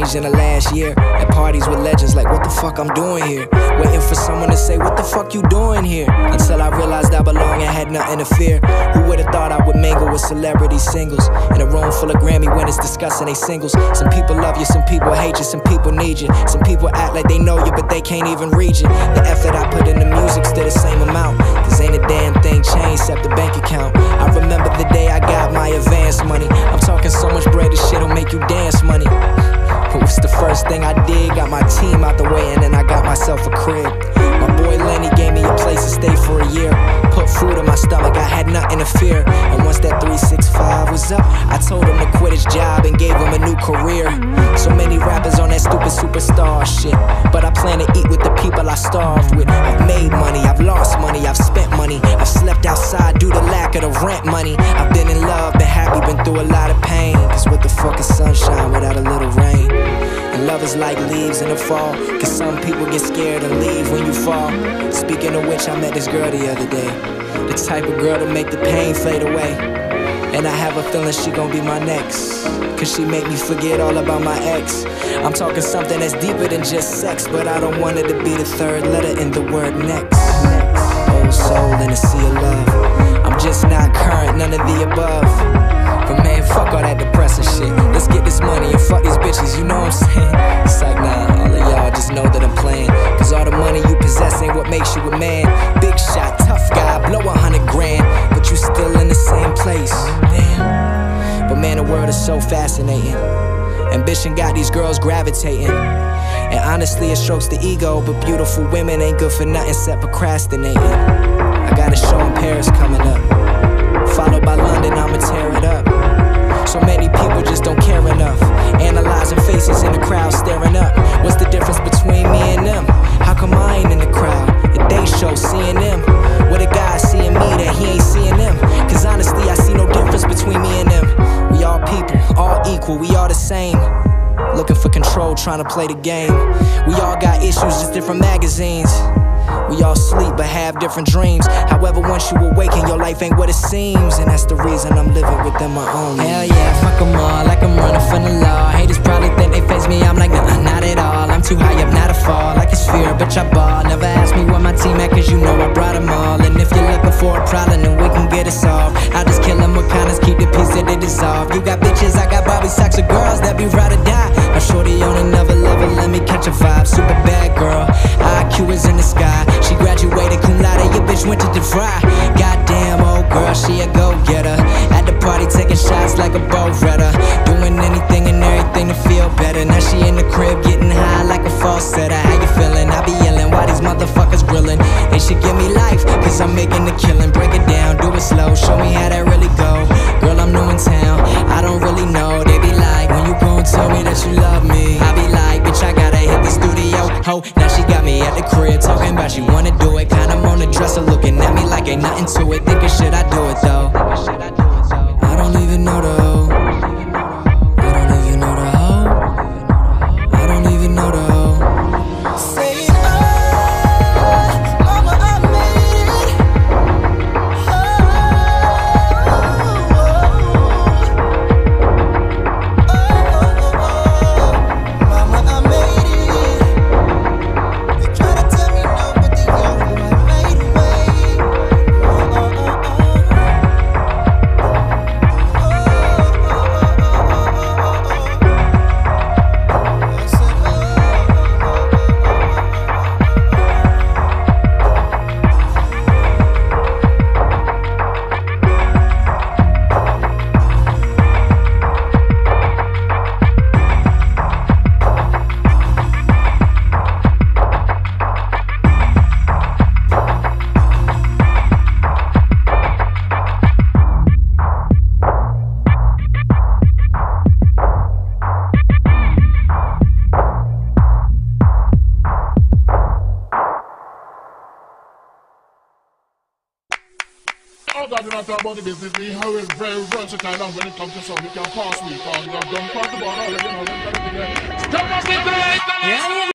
changed in the last year. At parties with legends like, what the fuck I'm doing here? Waiting for someone to say, what the fuck you doing here? Until I realized I belong and had nothing to fear. Who would've thought I would mingle with celebrity singles in a room full of Grammy winners discussing they singles? Some people love you, some people hate you, some people need you. Some people act like they know you, but they can't even read you. The effort I put into music's still the same amount, cause ain't a damn thing changed except the bank account. I remember the day I got my advance money. I'm talking so much bread, this shit'll make you dance money. But what's the first thing I did? Got my team out the way and then I got myself a crib. My boy Lenny gave me a place to stay for a year. Put food in my stomach, I had nothing to fear. And once that 365 was up, I told him to quit his job and gave him a new career. So many rappers on that stupid superstar shit, but I plan to eat with the people I starved with. I've made money, I've lost money, I've spent money. I've slept outside due to lack of the rent money. I've been in love, been happy, been through a lot of pain. Cause what the fuck is sunshine without a little rain? And love is like leaves in the fall, cause some people get scared and leave when you fall. Speaking of which, I met this girl the other day, the type of girl to make the pain fade away. And I have a feeling she gon' be my next, cause she make me forget all about my ex. I'm talking something that's deeper than just sex, but I don't want it to be the third letter in the word next. Old soul in a sea of love, I'm just not current, none of the above. But man, fuck all that depressing shit. Let's get this money and fuck these bitches, you know what I'm saying? It's like, nah, all of y'all just know that I'm playing. Cause all the money you possess ain't what makes you a man. Big shot, tough guy, blow 100 grand, but you still in the same place. Damn. But man, the world is so fascinating. Ambition got these girls gravitating. And honestly, it strokes the ego, but beautiful women ain't good for nothing except procrastinating. I got a show in Paris coming up, followed by London, I'ma tear it up. So many people just don't care enough, analyzing faces in the crowd staring up. What's the difference between me and them? How come I ain't in the crowd? If they show seeing them, what a guy seeing me that he ain't seeing them? Cause honestly, I see no difference between me and them. We all people, all equal, we all the same. Looking for control, trying to play the game. We all got issues, just different magazines. We all sleep but have different dreams. However, once you awaken, your life ain't what it seems. And that's the reason I'm living within my own. Hell yeah, fuck them all, like I'm running from the law. Haters probably think they face me, I'm like, nah, not at all. I'm too high up, not to fall, like it's fear, bitch, I ball. Never ask me where my team at, cause you know I brought them all. And if you're looking for a problem, then we can get it solved. I'll just kill them with kindness, keep the peace that they dissolve. You got bitches, I got Bobby Sacks of girls that be ride or die. My shorty on another level, let me catch a vibe. Super bad girl, IQ is in the sky. She graduated cum laude, your bitch went to DeVry. Goddamn old girl, she a go-getter. At the party taking shots like a Beretta, doing anything and everything to feel better. Now she in the crib getting high like a falsetto. How you feeling? I be yelling, why these motherfuckers grilling? They should give me life, cause I'm making the killing. Break it down, do it slow, show me how that really go. Girl, I'm new in town, I don't really know. They be like, when you gon' tell me that you love me? I be like, bitch, I gotta hit the studio. Ho, now she got me at the crib, talking about she wanna do it. Kinda on the dresser, looking at me like ain't nothing to it. Thinking, should I do it though? I don't even know the hoe. I don't even know the hoe. I don't even know the hoe. Say it, oh, mama, I made it. Mama, I made it. They try to tell me no, but they know I made a way. Oh God, we not talk about the business. We how is very versatile, and when it comes to something, we can pass week on. We have done quite a lot already. Step up into it. Yeah.